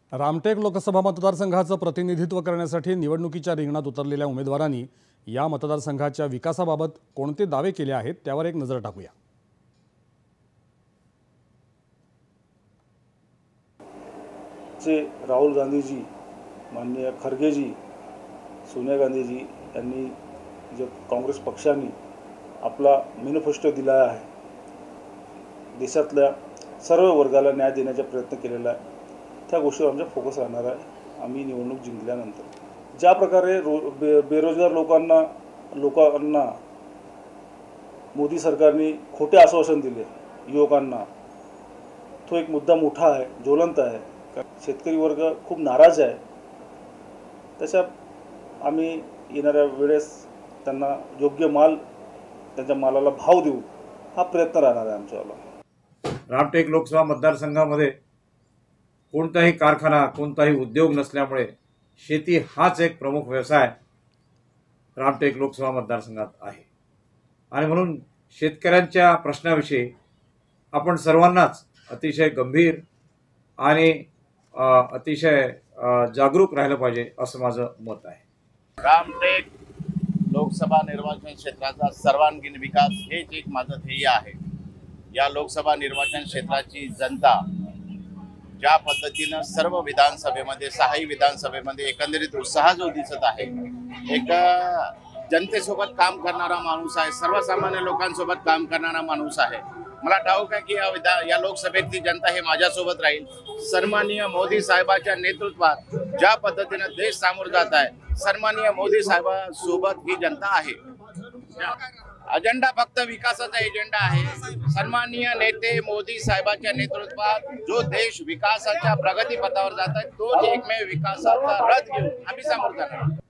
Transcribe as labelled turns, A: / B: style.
A: रामटेक लोकसभा मतदारसंघाचं प्रतिनिधित्व करण्यासाठी निवडणुकीच्या रिंगणात उतरलेल्या उमेदवारांनी या मतदारसंघाच्या विकासाबाबत कोणते दावे केले आहेत त्यावर एक नजर टाकूया।
B: राहुल गांधीजी, माननीय खरगेजी, सोनिया गांधीजी यांनी जो काँग्रेस पक्षाने आपला मॅनिफेस्टो दिला आहे, देशातल्या सर्व वर्गाला न्याय देण्याचा प्रयत्न केलेला आहे, त्या गोष्टीवर आमचा फोकस राहणार आहे। आम्ही निवडणूक जिंकल्यानंतर ज्या प्रकारे बेरोजगार लोकांना मोदी सरकारने खोटे आश्वासन दिले, युवकांना, तो एक मुद्दा मोठा आहे, ज्वलंत आहे। शेतकरी वर्ग खूप नाराज आहे। तशा आम्ही येणाऱ्या वेळेस त्यांना योग्य त्यांच्या मालाला भाव देऊ हा प्रयत्न राहणार आहे आमच्यावाला।
C: रामटेक लोकसभा मतदारसंघामध्ये कोणताही कारखाना, कोणताही उद्योग नसल्यामुळे शेती हाच एक प्रमुख व्यवसाय रामटेक लोकसभा मतदारसंघात आहे आणि म्हणून शेतकऱ्यांच्या प्रश्नाविषयी आपण सर्वांनाच अतिशय गंभीर आणि अतिशय जागरूक राहिलं पाहिजे असं माझं मत आहे।
D: रामटेक लोकसभा निर्वाचन क्षेत्राचा सर्वांगीण विकास हेच एक माझं ध्येय आहे। या लोकसभा निर्वाचन क्षेत्राची जनता ज्या पद्धतीनं सर्व विधानसभेमध्ये, 6ही विधानसभेमध्ये एकंदरीत उत्साह जो दिसत आहे, एक जनतेसोबत काम करणारा माणूस आहे, सर्वसामान्य लोकांसोबत काम करणारा माणूस आहे। मला ठाऊक आहे की या लोकसभेतली जनता हे माझ्यासोबत राहील। सन्माननीय मोदी साहेबांच्या नेतृत्वात ज्या पद्धतीनं देश सामोर जात आहे, सन्माननीय मोदी साहेबांसोबत ही जनता आहे। अजेंडा फक्त विकासाचा एजेंडा आहे। सन्माननीय नेते मोदी साहेबांच्या नेतृत्वात जो देश विकासाच्या प्रगतीपथावर जात आहे, तोच एकमेव विकासाचा रथ घेऊन आम्ही समोर जाणार।